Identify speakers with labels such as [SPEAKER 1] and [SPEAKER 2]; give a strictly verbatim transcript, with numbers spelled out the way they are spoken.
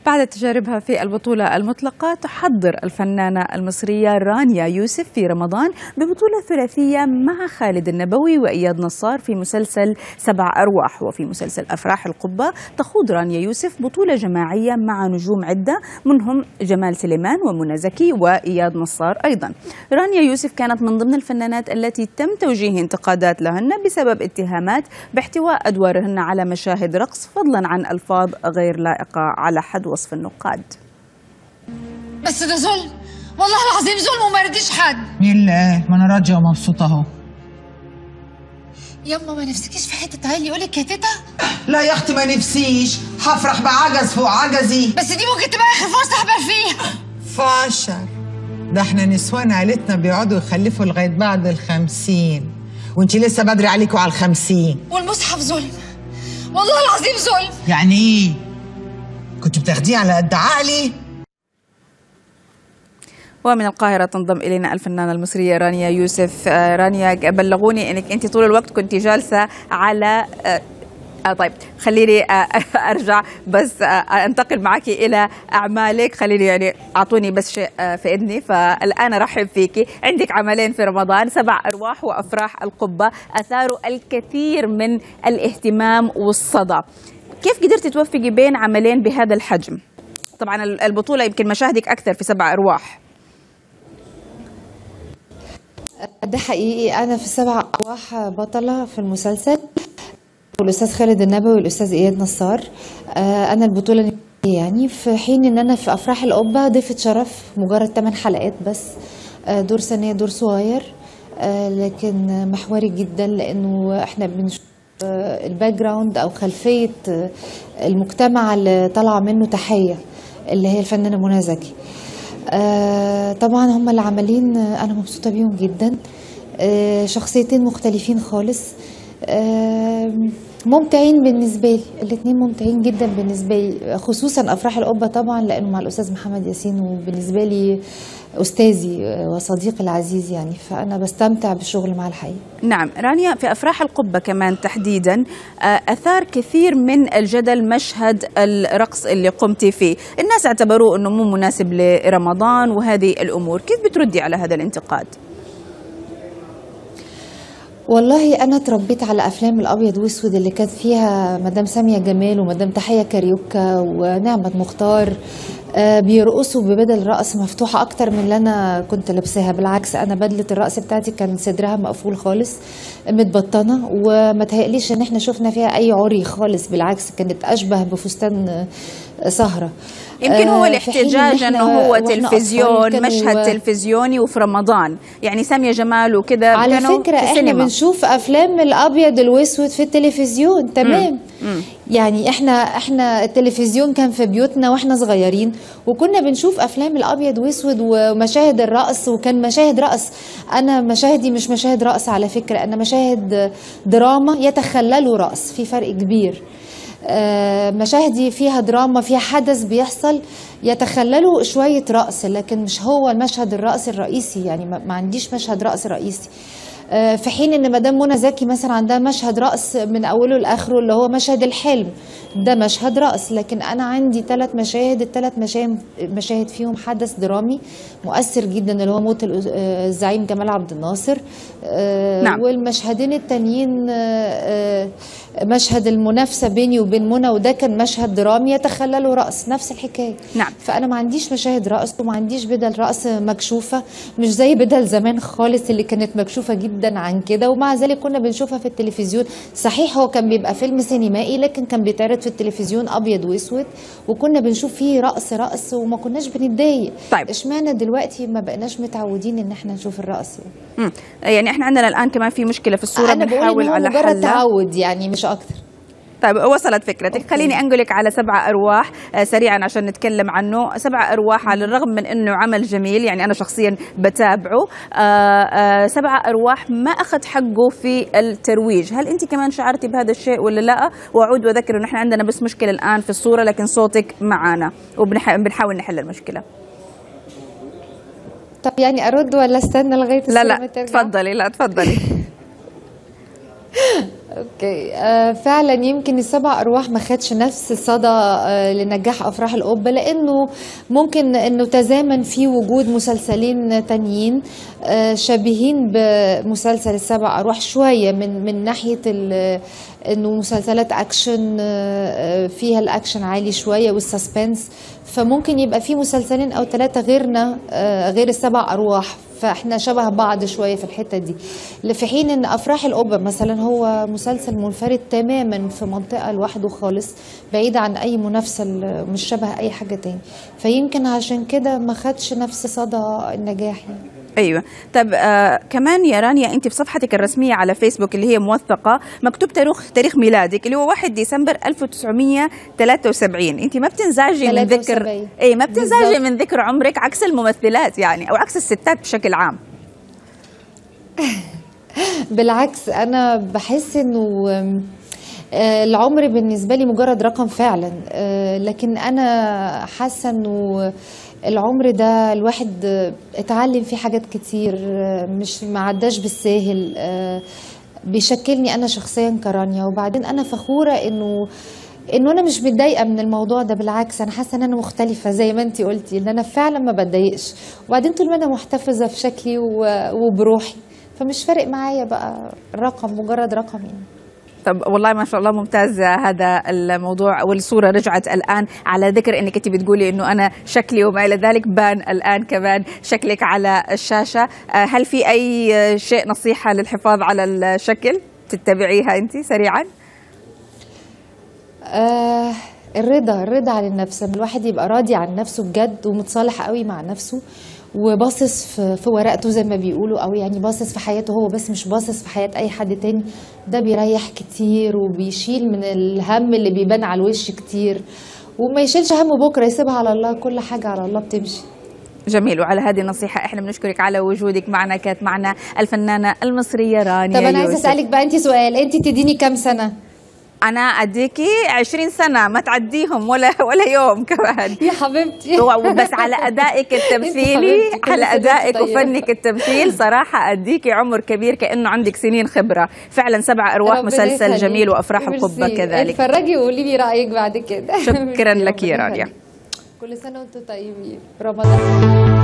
[SPEAKER 1] بعد تجاربها في البطولة المطلقة تحضر الفنانة المصرية رانيا يوسف في رمضان ببطولة ثلاثية مع خالد النبوي وإياد نصار في مسلسل سبع أرواح. وفي مسلسل أفراح القبة تخوض رانيا يوسف بطولة جماعية مع نجوم عدة منهم جمال سليمان ومنى زكي وإياد نصار أيضا. رانيا يوسف كانت من ضمن الفنانات التي تم توجيه انتقادات لهن بسبب اتهامات باحتواء أدوارهن على مشاهد رقص فضلا عن ألفاظ غير لائقة على حد وصف النقاد.
[SPEAKER 2] بس ده ظلم، والله العظيم ظلم وما يرضيش حد.
[SPEAKER 3] مين اللي قال؟ ما انا راضيه ومبسوطه اهو.
[SPEAKER 2] يما ما نفسكيش في حته عيل يقولك يا تيتا؟
[SPEAKER 3] لا يا اختي ما نفسيش، هفرح بعجز فوق عجزي.
[SPEAKER 2] بس دي ممكن تبقى اخر فرصه احبل فيها.
[SPEAKER 3] فاشر، ده احنا نسوان عيلتنا بيقعدوا يخلفوا لغايه بعد الخمسين، وانتي لسه بدري عليكوا على الخمسين.
[SPEAKER 2] والمصحف ظلم، والله العظيم ظلم.
[SPEAKER 3] يعني ايه؟ كنت بتاخديه على قد عقلي؟
[SPEAKER 1] ومن القاهرة تنضم إلينا الفنانة المصرية رانيا يوسف. رانيا، بلغوني أنك أنت طول الوقت كنت جالسة على آه طيب خليني آه ارجع بس آه انتقل معك الى اعمالك. خليني يعني اعطوني بس شيء آه في اذني. فالان ارحب فيكي. عندك عملين في رمضان، سبع ارواح وافراح القبه، اثاروا الكثير من الاهتمام والصدى. كيف قدرتي توفقي بين عملين بهذا الحجم؟ طبعا البطوله يمكن مشاهدك اكثر في سبع ارواح.
[SPEAKER 4] ده حقيقي، انا في سبع ارواح بطله في المسلسل، والاستاذ خالد النبوي والاستاذ اياد نصار. انا البطوله يعني، في حين ان انا في افراح القبه ضيفه شرف مجرد ثمان حلقات بس، دور ثانيه، دور صغير لكن محوري جدا، لانه احنا بنشوف الباك جراوند او خلفيه المجتمع اللي طالعه منه تحيه اللي هي الفنانه منى زكي. طبعا هم اللي عاملين، انا مبسوطه بيهم جدا، شخصيتين مختلفين خالص، ممتعين بالنسبه لي، الاثنين ممتعين جدا بالنسبه لي، خصوصا افراح القبه طبعا لانه مع الاستاذ محمد ياسين، وبالنسبه لي استاذي وصديقي العزيز يعني، فانا بستمتع بالشغل مع الحقيقه.
[SPEAKER 1] نعم رانيا، في افراح القبه كمان تحديدا اثار كثير من الجدل مشهد الرقص اللي قمتي فيه، الناس اعتبروه انه مو مناسب لرمضان وهذه الامور، كيف بتردي على هذا الانتقاد؟
[SPEAKER 4] والله أنا تربيت على أفلام الأبيض وأسود اللي كانت فيها مدام سامية جمال ومدام تحية كاريوكا ونعمة مختار بيرقصوا ببدل رقص مفتوحة أكتر من اللي أنا كنت لابساها. بالعكس، أنا بدلة الرقص بتاعتي كان صدرها مقفول خالص متبطنة، وما تهيأليش إن احنا شفنا فيها أي عري خالص، بالعكس كانت أشبه بفستان سهرة.
[SPEAKER 1] يمكن هو الاحتجاج انه هو تلفزيون، مشهد تلفزيوني وفي رمضان، يعني سامية جمال وكده
[SPEAKER 4] على فكرة احنا سينما. بنشوف افلام الابيض والاسود في التلفزيون، تمام. مم. مم. يعني احنا احنا التلفزيون كان في بيوتنا واحنا صغيرين، وكنا بنشوف افلام الابيض واسود ومشاهد الرقص، وكان مشاهد رقص. انا مشاهدي مش مشاهد رقص على فكرة، انا مشاهد دراما يتخللوا رقص، في فرق كبير. مشاهدي فيها دراما، فيها حدث بيحصل يتخللوا شوية رقص، لكن مش هو المشهد الرقص الرئيسي، يعني ما عنديش مشهد رقص رئيسي. في حين ان مدام منى زكي مثلا عندها مشهد رقص من اوله لاخره اللي هو مشهد الحلم، ده مشهد رقص، لكن انا عندي ثلاث مشاهد، الثلاث مشاهد مشاهد فيهم حدث درامي مؤثر جدا اللي هو موت الزعيم جمال عبد الناصر. نعم. والمشهدين التانيين مشهد المنافسه بيني وبين منى، وده كان مشهد درامي يتخلله رقص، نفس الحكايه.
[SPEAKER 1] نعم.
[SPEAKER 4] فانا ما عنديش مشاهد رقص، وما عنديش بدل رقص مكشوفه، مش زي بدل زمان خالص اللي كانت مكشوفه جدا عن كده، ومع ذلك كنا بنشوفها في التلفزيون. صحيح هو كان بيبقى فيلم سينمائي، لكن كان بيتعرض في التلفزيون ابيض واسود، وكنا بنشوف فيه رقص رقص وما كناش بنتضايق.
[SPEAKER 1] طيب
[SPEAKER 4] اشمعنى دلوقتي ما بقناش متعودين ان احنا نشوف الرقص
[SPEAKER 1] يعني؟ يعني احنا عندنا الان كمان في مشكله في الصوره، بنحاول على حلها.
[SPEAKER 4] مجرد تعود يعني مش اكتر.
[SPEAKER 1] طيب وصلت فكرتك. أوكي. خليني أنقلك على سبع أرواح سريعا عشان نتكلم عنه. سبع أرواح على الرغم من أنه عمل جميل، يعني أنا شخصيا بتابعه، سبع أرواح ما أخذ حقه في الترويج. هل أنت كمان شعرتي بهذا الشيء ولا لا؟ وأعود وأذكر أنه إحنا عندنا بس مشكلة الآن في الصورة، لكن صوتك معنا وبنحاول نحل المشكلة.
[SPEAKER 4] طب يعني أرد ولا استنى لغاية
[SPEAKER 1] لا لا تفضلي. لا تفضلي.
[SPEAKER 4] اوكي. اوكي آه فعلا يمكن السبع ارواح ما خدش نفس الصدى آه لنجاح افراح القبه، لانه ممكن انه تزامن في وجود مسلسلين تانيين آه شبيهين بمسلسل السبع ارواح شويه من من ناحيه انه مسلسلات اكشن آه فيها الاكشن عالي شويه والسسبنس، فممكن يبقى في مسلسلين او ثلاثه غيرنا آه غير السبع ارواح، فاحنا شبه بعض شويه في الحته دي. في حين ان افراح القبه مثلا هو مسلسل منفرد تماما في منطقه لوحده خالص بعيد عن اي منافسه، مش شبه اي حاجه تاني، فيمكن عشان كده ما خدش نفس صدى النجاح يعني.
[SPEAKER 1] ايوه. طب آه كمان يا رانيا، انت في صفحتك الرسميه على فيسبوك اللي هي موثقه مكتوب تاريخ تاريخ ميلادك اللي هو واحد ديسمبر ألف وتسعمية وثلاثة وسبعين، انت ما بتنزعجي من ذكر اي ما بتنزعجي من ذكر عمرك عكس الممثلات يعني او عكس الستات بشكل عام.
[SPEAKER 4] بالعكس انا بحس انه العمر بالنسبه لي مجرد رقم فعلا، لكن انا حاسه انه العمر ده الواحد اتعلم فيه حاجات كتير، مش ما عداش بالساهل، بيشكلني انا شخصيا كرانيا. وبعدين انا فخوره انه انه انا مش متضايقه من الموضوع ده، بالعكس انا حاسه ان انا مختلفه زي ما انتي قلتي، ان انا فعلا ما بتضايقش. وبعدين طول ما انا محتفظه في شكلي وبروحي فمش فارق معايا بقى الرقم، مجرد رقم يعني.
[SPEAKER 1] طب والله ما شاء الله ممتاز هذا الموضوع، والصورة رجعت الآن على ذكر أنك أنت بتقولي أنه أنا شكلي وما إلى ذلك بان الآن كمان شكلك على الشاشة. هل في أي شيء نصيحة للحفاظ على الشكل تتبعيها أنت سريعا؟
[SPEAKER 4] آه الرضا الرضا عن النفس، الواحد يبقى راضي عن نفسه بجد ومتصالح قوي مع نفسه وباصص في, في ورقته زي ما بيقولوا، او يعني باصص في حياته هو بس مش باصص في حياة اي حد تاني. ده بيريح كتير وبيشيل من الهم اللي بيبان على الوش كتير، وما يشيلش هم بكره، يسيبها على الله، كل حاجة على الله بتمشي.
[SPEAKER 1] جميل. وعلى هذه النصيحة احنا بنشكرك على وجودك معنا. كانت معنا الفنانة المصرية رانيا.
[SPEAKER 4] طب انا عايزة اسألك بقى انت سؤال، انت تديني كام سنة؟
[SPEAKER 1] أنا أديكي عشرين سنة ما تعديهم ولا ولا يوم كمان
[SPEAKER 4] يا حبيبتي.
[SPEAKER 1] بس على أدائك التمثيلي، على أدائك وفنك التمثيل صراحة أديكي عمر كبير كأنه عندك سنين خبرة فعلا. سبع أرواح مسلسل جميل وأفراح القبة كذلك.
[SPEAKER 4] اتفرجي وقولي لي رأيك بعد كده.
[SPEAKER 1] شكرا لك يا رانيا.
[SPEAKER 4] كل سنة وانتم طيبين. رمضان